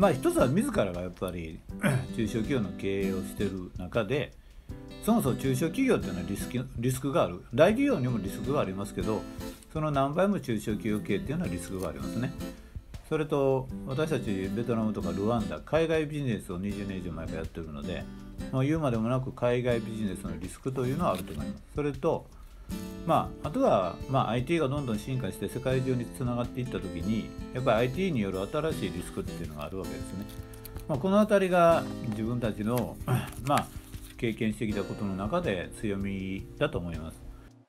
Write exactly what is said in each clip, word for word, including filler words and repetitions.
まあ一つは自らがやっぱり中小企業の経営をしている中で、そもそも中小企業っていうのはリスク、リスクがある。大企業にもリスクがありますけど、その何倍も中小企業経営っていうのはリスクがありますね。それと私たちベトナムとかルワンダ、海外ビジネスをにじゅうねん以上前からやってるので、もう言うまでもなく海外ビジネスのリスクというのはあると思います。それと、まあ、あとは、まあ、アイティー がどんどん進化して世界中につながっていったときに、やっぱり アイティー による新しいリスクっていうのがあるわけですね。まあ、このあたりが自分たちの、まあ、経験してきたことの中で強みだと思います。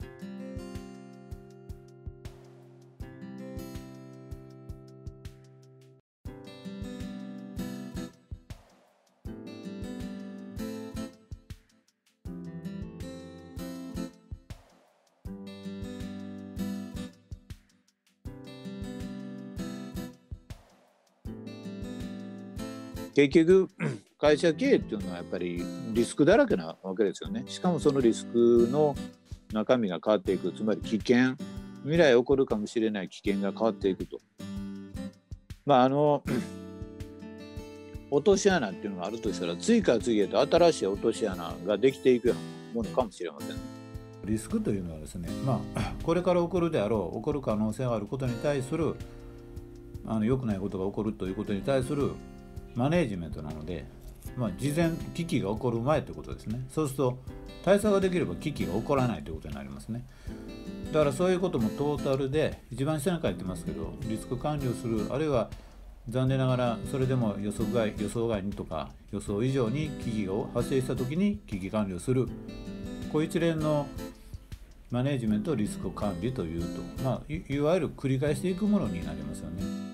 結局会社経営っていうのはやっぱりリスクだらけなわけですよね。しかもそのリスクの中身が変わっていく、つまり危険、未来起こるかもしれない危険が変わっていくと。まああの落とし穴っていうのがあるとしたら、次から次へと新しい落とし穴ができていくようなものかもしれません。リスクというのはですね、まあこれから起こるであろう、起こる可能性があることに対するあの良くないことが起こるということに対するマネージメントなので、まあ、事前危機が起こる前ということですね。そうすると対策ができれば危機が起こらないということになりますね。だからそういうこともトータルで、一番下に書いてますけど、リスク管理をする、あるいは残念ながらそれでも予想外、予想外にとか予想以上に危機が発生したときに危機管理をする、こういう一連のマネージメントリスク管理というと、まあ、いわゆる繰り返していくものになりますよね。